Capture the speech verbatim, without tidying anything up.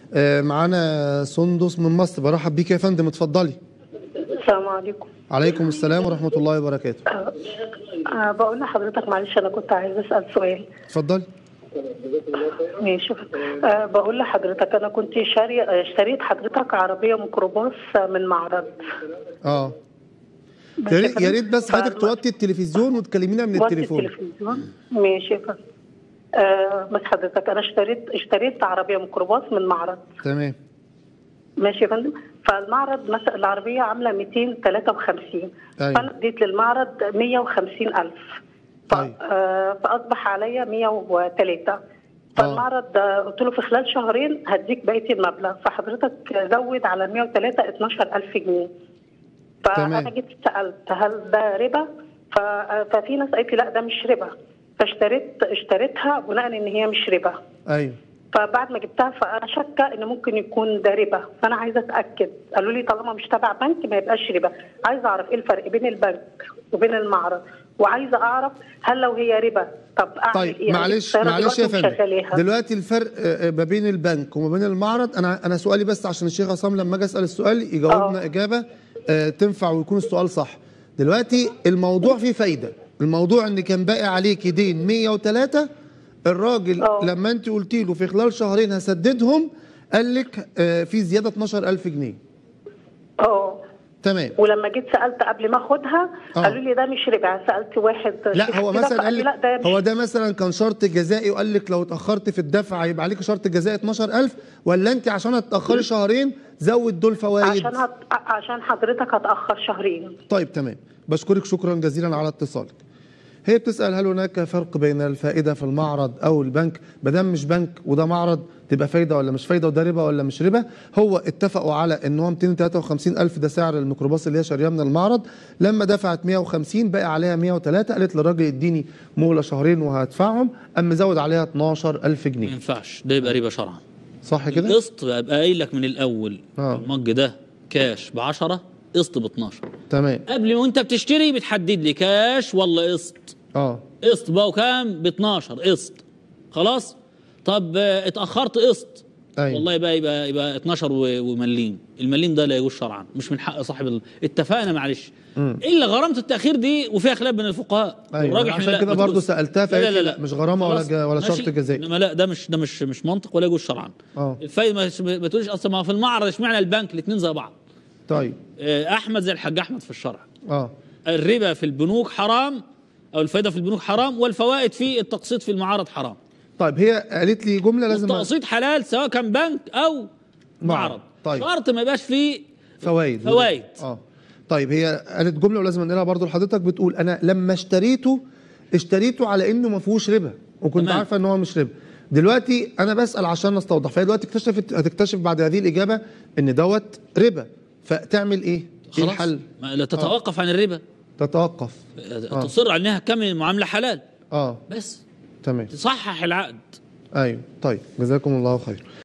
آه معانا سندس من مصر، برحب بيك يا فندم، اتفضلي. السلام عليكم. عليكم السلام ورحمة الله وبركاته. أه أه بقول لحضرتك معلش أنا كنت عايزة أسأل سؤال. اتفضلي. ماشي. أه بقول لحضرتك أنا كنت شاري اشتريت حضرتك عربية ميكروباص من معرض. اه يا ريت بس حضرتك توطي التلفزيون وتكلمينا من التليفون. التلفزيون ماشي يا فندم. أه بس حضرتك أنا اشتريت اشتريت عربية ميكروباص من معرض. تمام. ماشي يا فندم. فالمعرض مثلا العربية عاملة مئتين وثلاثة وخمسين. أيوة. فأنا اديت للمعرض مئة وخمسين ألف. طيب. آه فأصبح عليا مئة وثلاثة. فالمعرض قلت له في خلال شهرين هديك بقية المبلغ، فحضرتك زود على مئة وثلاثة اثناشر ألف جنيه. فأنا جيت سألت هل ده ربا؟ ففي ناس قالت لي لا ده مش ربا، فاشتريت اشتريتها بناء ان هي مش ربا. ايوه. فبعد ما جبتها فانا شاكه ان ممكن يكون ده ربا، فانا عايزه اتاكد. قالوا لي طالما مش تبع بنك ما يبقاش ربا. عايزه اعرف ايه الفرق بين البنك وبين المعرض، وعايزه اعرف هل لو هي ربا طب اعمل طيب ايه؟ معلش معلش يا فندم، دلوقتي الفرق ما بين البنك وما بين المعرض، انا انا سؤالي بس عشان الشيخ عصام لما اجي اسال السؤال يجاوبنا أوه. اجابه تنفع ويكون السؤال صح. دلوقتي الموضوع فيه فايده، الموضوع ان كان باقي عليك دين مئة وثلاثة، الراجل أوه. لما انت قلتي له في خلال شهرين هسددهم قال لك آه في زياده اتناشر ألف جنيه. اه تمام. ولما جيت سالت قبل ما اخدها أوه. قالوا لي ده مش ربع. سالت واحد لا هو مثلا قال لك لا ده هو ده مثلا كان شرط جزائي وقال لك لو اتاخرت في الدفع هيبقى عليك شرط جزائي اتناشر ألف، ولا انت عشان هتاخري شهرين زود دول فوائد؟ عشان هت... عشان حضرتك هتاخر شهرين. طيب تمام، بشكرك شكرا جزيلا على اتصالك. هي بتسأل هل هناك فرق بين الفائدة في المعرض أو البنك؟ بدل مش بنك وده معرض تبقى فايدة ولا مش فايدة، وده ربا ولا مش ربا؟ هو اتفقوا على ان هو مئتين وثلاثة وخمسين ألف ده سعر الميكروباص اللي هي شارياه من المعرض، لما دفعت مئة وخمسين بقى عليها مئة وثلاثة، قالت للراجل اديني مهلة شهرين وهدفعهم، قام مزود عليها اتناشر ألف جنيه. ما ينفعش، ده يبقى ربا شرعا. صح كده؟ القسط ابقى قايل لك من الأول اه المج ده كاش ب عشرة، قسط ب اتناشر. تمام. قبل ما انت بتشتري بتحدد لي كاش ولا قسط. اه قسط بقى كام؟ ب اتناشر قسط. خلاص؟ طب اتأخرت قسط. أيوة. والله بقى يبقى يبقى اتناشر ومليم، المليم ده لا يجوز شرعا، مش من حق صاحب ال... اتفقنا معلش. مم. الا غرامه التأخير دي وفيها خلاف بين الفقهاء. أيوة. عشان كده برضه سألتها فقالت لا, لا, لا, لا مش غرامه ولا جا ولا شرط جزائي. انما لا ده مش ده مش مش منطق ولا يجوز شرعا. اه الفايده ما تقوليش اصلا ما في المعرض اشمعنى البنك الاثنين زي بعض. طيب احمد زي الحاج احمد في الشرع. اه الربا في البنوك حرام، او الفائده في البنوك حرام، والفوائد في التقسيط في المعارض حرام. طيب هي قالت لي جمله لازم التقسيط حلال سواء كان بنك او معرض. طيب شرط ما يبقاش فيه فوائد. فوائد اه طيب هي قالت جمله ولازم انقلها برضو لحضرتك، بتقول انا لما اشتريته اشتريته على انه ما فيهوش ربا وكنت تمام. عارفه ان هو مش ربا. دلوقتي انا بسال عشان استوضح، فهي دلوقتي اكتشفت هتكتشف بعد هذه الاجابه ان دوت ربا، فتعمل ايه؟ ايه الحل؟ لا تتوقف آه. عن الربا، تتوقف آه. تصر على انها تكمل المعامله حلال اه بس تمام، تصحح العقد. ايوه. طيب جزاكم الله خير.